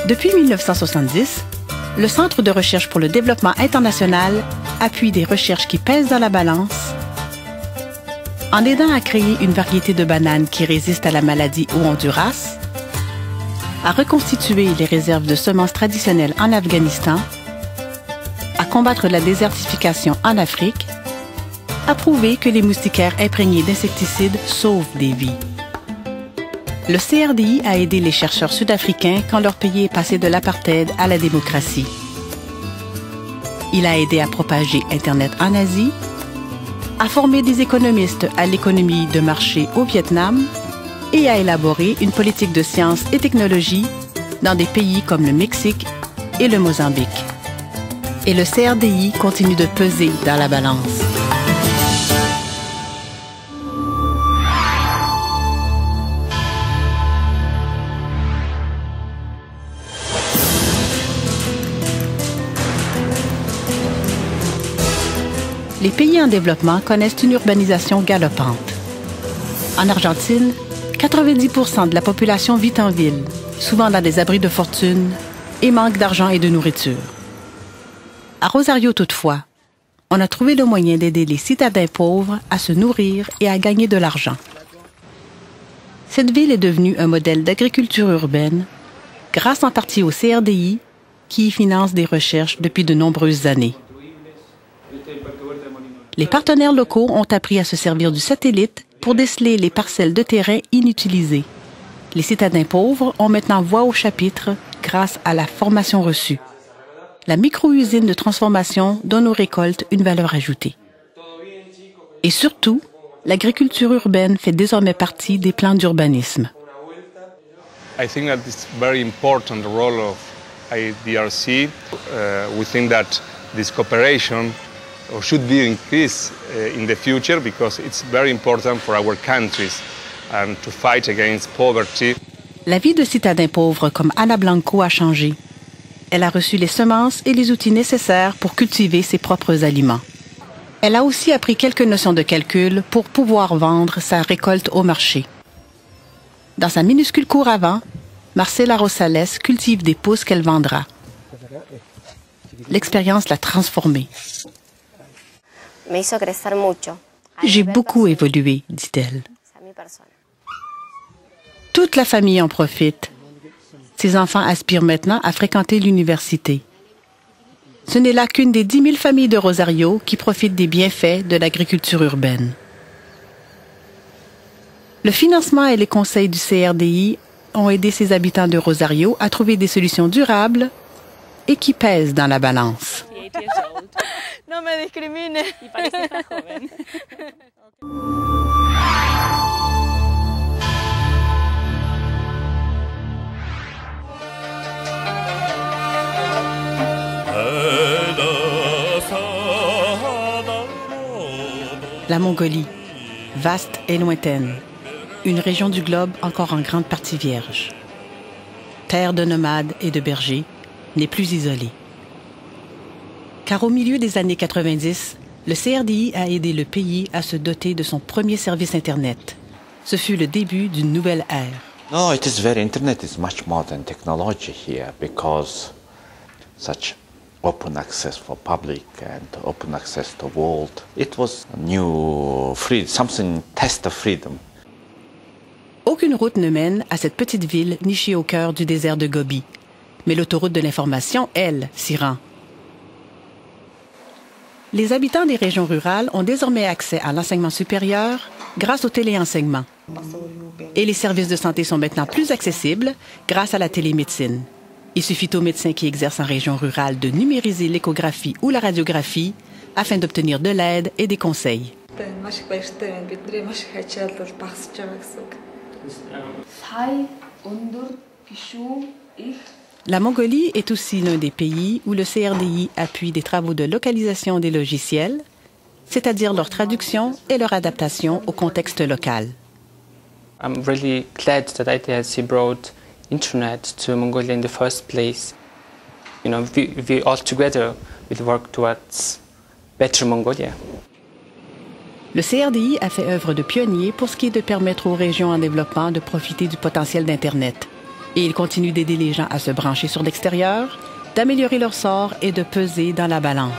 Depuis 1970, le Centre de recherche pour le développement international appuie des recherches qui pèsent dans la balance en aidant à créer une variété de bananes qui résistent à la maladie au Honduras, à reconstituer les réserves de semences traditionnelles en Afghanistan, à combattre la désertification en Afrique, à prouver que les moustiquaires imprégnés d'insecticides sauvent des vies. Le CRDI a aidé les chercheurs sud-africains quand leur pays est passé de l'apartheid à la démocratie. Il a aidé à propager Internet en Asie, à former des économistes à l'économie de marché au Vietnam et à élaborer une politique de sciences et technologie dans des pays comme le Mexique et le Mozambique. Et le CRDI continue de peser dans la balance. Les pays en développement connaissent une urbanisation galopante. En Argentine, 90% de la population vit en ville, souvent dans des abris de fortune, et manque d'argent et de nourriture. À Rosario, toutefois, on a trouvé le moyen d'aider les citadins pauvres à se nourrir et à gagner de l'argent. Cette ville est devenue un modèle d'agriculture urbaine, grâce en partie au CRDI, qui y finance des recherches depuis de nombreuses années. Les partenaires locaux ont appris à se servir du satellite pour déceler les parcelles de terrain inutilisées. Les citadins pauvres ont maintenant voix au chapitre grâce à la formation reçue. La micro-usine de transformation donne aux récoltes une valeur ajoutée. Et surtout, l'agriculture urbaine fait désormais partie des plans d'urbanisme. I think that it's very important the role of IDRC. We think that this cooperation should be increased in the future because it's very important for our countries and to fight against poverty. La vie de citadins pauvres comme Ana Blanco a changé. Elle a reçu les semences et les outils nécessaires pour cultiver ses propres aliments. Elle a aussi appris quelques notions de calcul pour pouvoir vendre sa récolte au marché. Dans sa minuscule cour à vent, Marcela Rosales cultive des pousses qu'elle vendra. L'expérience l'a transformée. J'ai beaucoup évolué, dit-elle. Toute la famille en profite. Ses enfants aspirent maintenant à fréquenter l'université. Ce n'est là qu'une des 10 000 familles de Rosario qui profitent des bienfaits de l'agriculture urbaine. Le financement et les conseils du CRDI ont aidé ses habitants de Rosario à trouver des solutions durables et qui pèsent dans la balance. No me discrimine. Y pareces tan joven. La Mongolie, vaste et lointaine, une région du globe encore en grande partie vierge. Terre de nomades et de bergers, n'est plus isolée. Car au milieu des années 90, le CRDI a aidé le pays à se doter de son premier service Internet. Ce fut le début d'une nouvelle ère. No, it is very Internet is much more than technology here because such open access for public and open access to the world. It was a new freedom, something test of freedom. Aucune route ne mène à cette petite ville nichée au cœur du désert de Gobi. Mais l'autoroute de l'information, elle, s'y rend. Les habitants des régions rurales ont désormais accès à l'enseignement supérieur grâce au téléenseignement. Et les services de santé sont maintenant plus accessibles grâce à la télémédecine. Il suffit aux médecins qui exercent en région rurale de numériser l'échographie ou la radiographie afin d'obtenir de l'aide et des conseils. La Mongolie est aussi l'un des pays où le CRDI appuie des travaux de localisation des logiciels, c'est-à-dire leur traduction et leur adaptation au contexte local. I'm really glad that IDRC brought internet to Mongolia in the first place. You know, we all together will work towards better Mongolia. Le CRDI a fait œuvre de pionnier pour ce qui est de permettre aux régions en développement de profiter du potentiel d'Internet. Et il continue d'aider les gens à se brancher sur l'extérieur, d'améliorer leur sort et de peser dans la balance.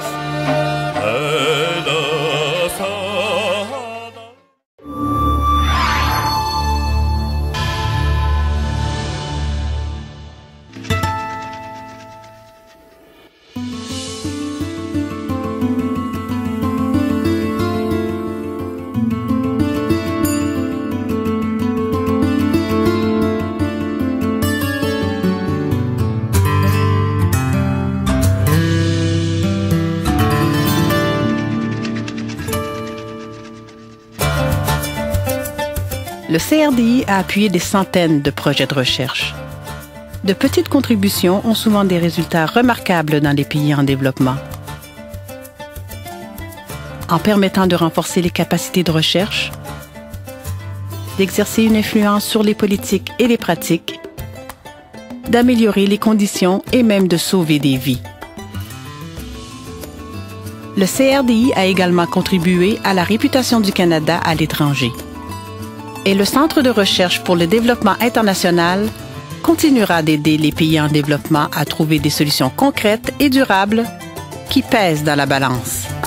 Le CRDI a appuyé des centaines de projets de recherche. De petites contributions ont souvent des résultats remarquables dans les pays en développement. En permettant de renforcer les capacités de recherche, d'exercer une influence sur les politiques et les pratiques, d'améliorer les conditions et même de sauver des vies. Le CRDI a également contribué à la réputation du Canada à l'étranger. Et le Centre de recherche pour le développement international continuera d'aider les pays en développement à trouver des solutions concrètes et durables qui pèsent dans la balance.